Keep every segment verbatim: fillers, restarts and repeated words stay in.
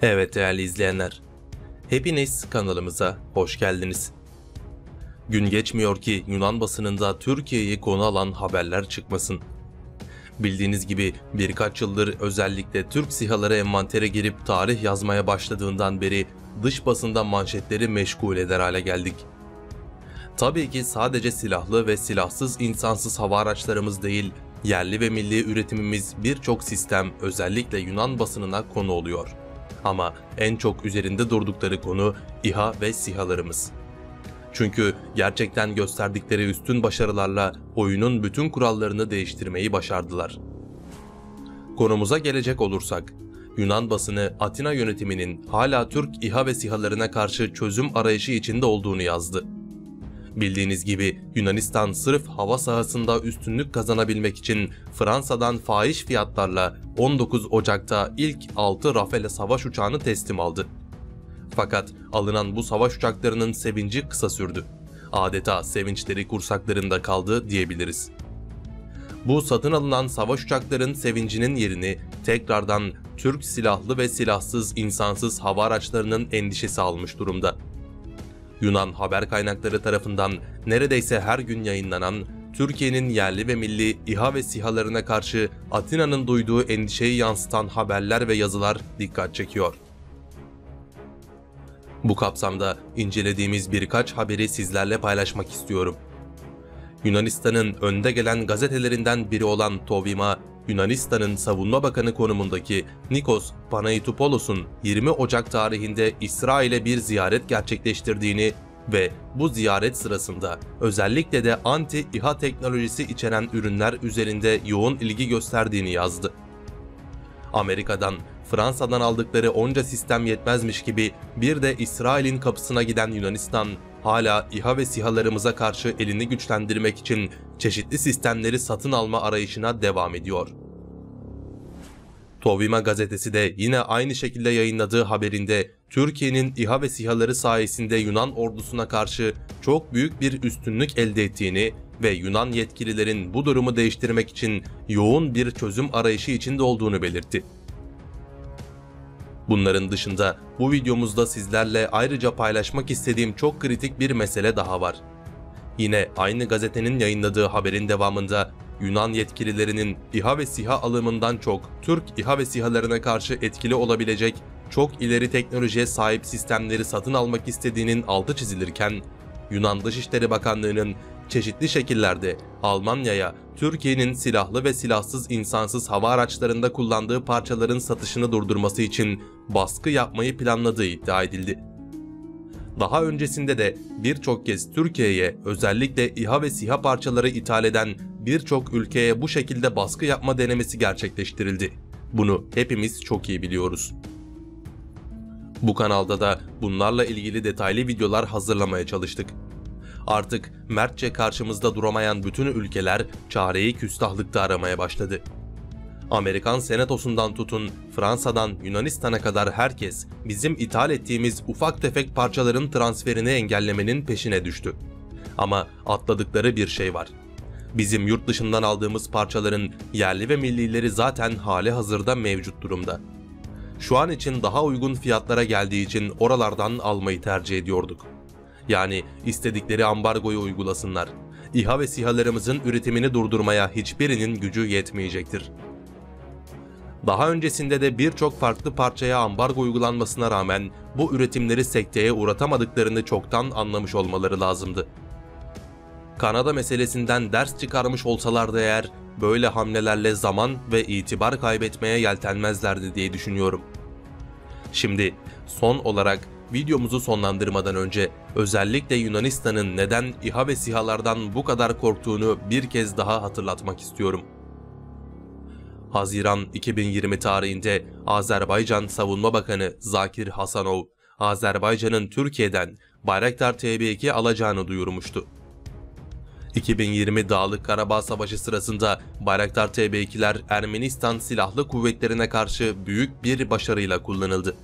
Evet değerli izleyenler, hepiniz kanalımıza hoş geldiniz. Gün geçmiyor ki Yunan basınında Türkiye'yi konu alan haberler çıkmasın. Bildiğiniz gibi birkaç yıldır özellikle Türk SİHA'ları envantere girip tarih yazmaya başladığından beri dış basında manşetleri meşgul eder hale geldik. Tabii ki sadece silahlı ve silahsız insansız hava araçlarımız değil, yerli ve milli üretimimiz birçok sistem özellikle Yunan basınına konu oluyor. Ama en çok üzerinde durdukları konu İHA ve SİHA'larımız. Çünkü gerçekten gösterdikleri üstün başarılarla oyunun bütün kurallarını değiştirmeyi başardılar. Konumuza gelecek olursak, Yunan basını Atina yönetiminin hala Türk İHA ve SİHA'larına karşı çözüm arayışı içinde olduğunu yazdı. Bildiğiniz gibi Yunanistan sırf hava sahasında üstünlük kazanabilmek için Fransa'dan fahiş fiyatlarla on dokuz Ocak'ta ilk altı Rafale savaş uçağını teslim aldı. Fakat alınan bu savaş uçaklarının sevinci kısa sürdü. Adeta sevinçleri kursaklarında kaldı diyebiliriz. Bu satın alınan savaş uçakların sevincinin yerini tekrardan Türk silahlı ve silahsız insansız hava araçlarının endişesi almış durumda. Yunan haber kaynakları tarafından neredeyse her gün yayınlanan Türkiye'nin yerli ve milli İHA ve SİHA'larına karşı Atina'nın duyduğu endişeyi yansıtan haberler ve yazılar dikkat çekiyor. Bu kapsamda incelediğimiz birkaç haberi sizlerle paylaşmak istiyorum. Yunanistan'ın önde gelen gazetelerinden biri olan Tovima, Yunanistan'ın Savunma Bakanı konumundaki Nikos Panaitopoulos'un yirmi Ocak tarihinde İsrail'e bir ziyaret gerçekleştirdiğini ve bu ziyaret sırasında özellikle de anti-İHA teknolojisi içeren ürünler üzerinde yoğun ilgi gösterdiğini yazdı. Amerika'dan, Fransa'dan aldıkları onca sistem yetmezmiş gibi bir de İsrail'in kapısına giden Yunanistan, hala İHA ve SİHA'larımıza karşı elini güçlendirmek için çeşitli sistemleri satın alma arayışına devam ediyor. Tovima gazetesi de yine aynı şekilde yayınladığı haberinde Türkiye'nin İHA ve SİHA'ları sayesinde Yunan ordusuna karşı çok büyük bir üstünlük elde ettiğini ve Yunan yetkililerin bu durumu değiştirmek için yoğun bir çözüm arayışı içinde olduğunu belirtti. Bunların dışında bu videomuzda sizlerle ayrıca paylaşmak istediğim çok kritik bir mesele daha var. Yine aynı gazetenin yayınladığı haberin devamında Yunan yetkililerinin İHA ve SİHA alımından çok Türk İHA ve SİHA'larına karşı etkili olabilecek çok ileri teknolojiye sahip sistemleri satın almak istediğinin altı çizilirken, Yunan Dışişleri Bakanlığı'nın çeşitli şekillerde Almanya'ya Türkiye'nin silahlı ve silahsız insansız hava araçlarında kullandığı parçaların satışını durdurması için baskı yapmayı planladığı iddia edildi. Daha öncesinde de birçok kez Türkiye'ye özellikle İHA ve SİHA parçaları ithal eden birçok ülkeye bu şekilde baskı yapma denemesi gerçekleştirildi. Bunu hepimiz çok iyi biliyoruz. Bu kanalda da bunlarla ilgili detaylı videolar hazırlamaya çalıştık. Artık mertçe karşımızda duramayan bütün ülkeler çareyi küstahlıkta aramaya başladı. Amerikan Senatosu'ndan tutun Fransa'dan Yunanistan'a kadar herkes bizim ithal ettiğimiz ufak tefek parçaların transferini engellemenin peşine düştü. Ama atladıkları bir şey var. Bizim yurt dışından aldığımız parçaların yerli ve millileri zaten hali hazırda mevcut durumda. Şu an için daha uygun fiyatlara geldiği için oralardan almayı tercih ediyorduk. Yani istedikleri ambargoyu uygulasınlar. İHA ve SİHA'larımızın üretimini durdurmaya hiçbirinin gücü yetmeyecektir. Daha öncesinde de birçok farklı parçaya ambargo uygulanmasına rağmen bu üretimleri sekteye uğratamadıklarını çoktan anlamış olmaları lazımdı. Kanada meselesinden ders çıkarmış olsalardı eğer, böyle hamlelerle zaman ve itibar kaybetmeye yeltenmezlerdi diye düşünüyorum. Şimdi son olarak videomuzu sonlandırmadan önce özellikle Yunanistan'ın neden İHA ve SİHA'lardan bu kadar korktuğunu bir kez daha hatırlatmak istiyorum. Haziran iki bin yirmi tarihinde Azerbaycan Savunma Bakanı Zakir Hasanov, Azerbaycan'ın Türkiye'den Bayraktar T B iki alacağını duyurmuştu. iki bin yirmi Dağlık Karabağ Savaşı sırasında Bayraktar T B ikiler Ermenistan Silahlı Kuvvetlerine karşı büyük bir başarıyla kullanıldı.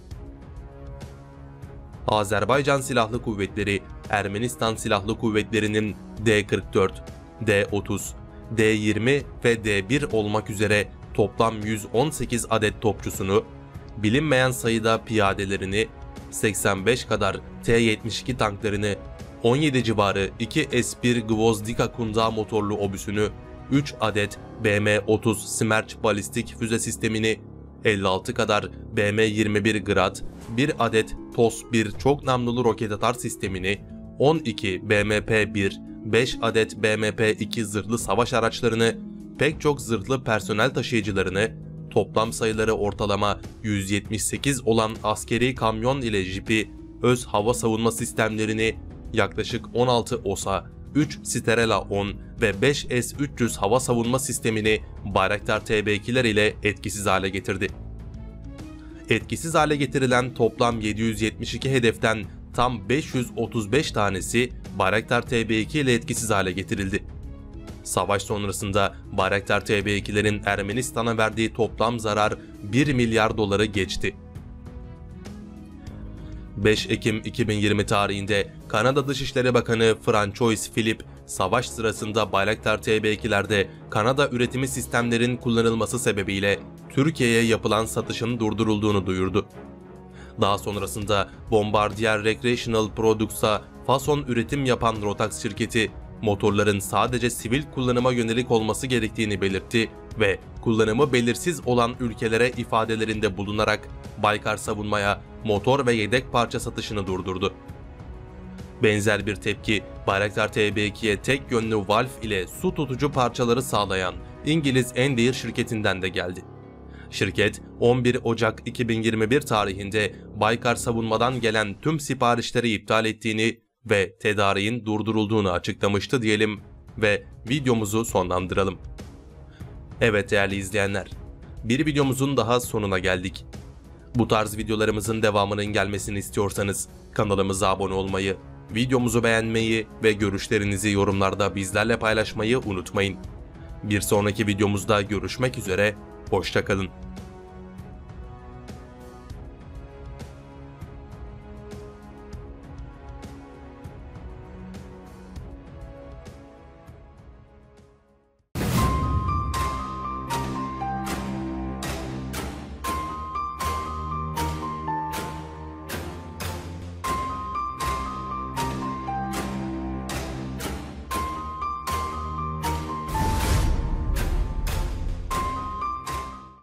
Azerbaycan Silahlı Kuvvetleri, Ermenistan Silahlı Kuvvetleri'nin D kırk dört, D otuz, D yirmi ve D bir olmak üzere toplam yüz on sekiz adet topçusunu, bilinmeyen sayıda piyadelerini, seksen beş kadar T yetmiş iki tanklarını, on yedi civarı iki S bir Gvozdika kundağı motorlu obüsünü, üç adet B M otuz Smerch balistik füze sistemini, elli altı kadar B M yirmi bir Grad, bir adet T O S bir çok namlulu roket atar sistemini, on iki B M P bir, beş adet B M P iki zırhlı savaş araçlarını, pek çok zırhlı personel taşıyıcılarını, toplam sayıları ortalama yüz yetmiş sekiz olan askeri kamyon ile jipi, öz hava savunma sistemlerini, yaklaşık on altı O S A, üç Sterela on ve beş S üç yüz hava savunma sistemini Bayraktar T B ikiler ile etkisiz hale getirdi. Etkisiz hale getirilen toplam yedi yüz yetmiş iki hedeften tam beş yüz otuz beş tanesi Bayraktar T B iki ile etkisiz hale getirildi. Savaş sonrasında Bayraktar T B ikilerin Ermenistan'a verdiği toplam zarar bir milyar doları geçti. beş Ekim iki bin yirmi tarihinde Kanada Dışişleri Bakanı Francois Philippe, savaş sırasında Bayraktar T B ikilerde Kanada üretimi sistemlerin kullanılması sebebiyle Türkiye'ye yapılan satışın durdurulduğunu duyurdu. Daha sonrasında Bombardier Recreational Products'a fason üretim yapan Rotax şirketi, motorların sadece sivil kullanıma yönelik olması gerektiğini belirtti ve kullanımı belirsiz olan ülkelere ifadelerinde bulunarak Baykar Savunma'ya motor ve yedek parça satışını durdurdu. Benzer bir tepki Bayraktar T B ikiye tek yönlü valf ile su tutucu parçaları sağlayan İngiliz Endeavour şirketinden de geldi. Şirket on bir Ocak iki bin yirmi bir tarihinde Baykar Savunma'dan gelen tüm siparişleri iptal ettiğini ve tedariğin durdurulduğunu açıklamıştı diyelim ve videomuzu sonlandıralım. Evet değerli izleyenler, bir videomuzun daha sonuna geldik. Bu tarz videolarımızın devamının gelmesini istiyorsanız kanalımıza abone olmayı, videomuzu beğenmeyi ve görüşlerinizi yorumlarda bizlerle paylaşmayı unutmayın. Bir sonraki videomuzda görüşmek üzere, hoşça kalın.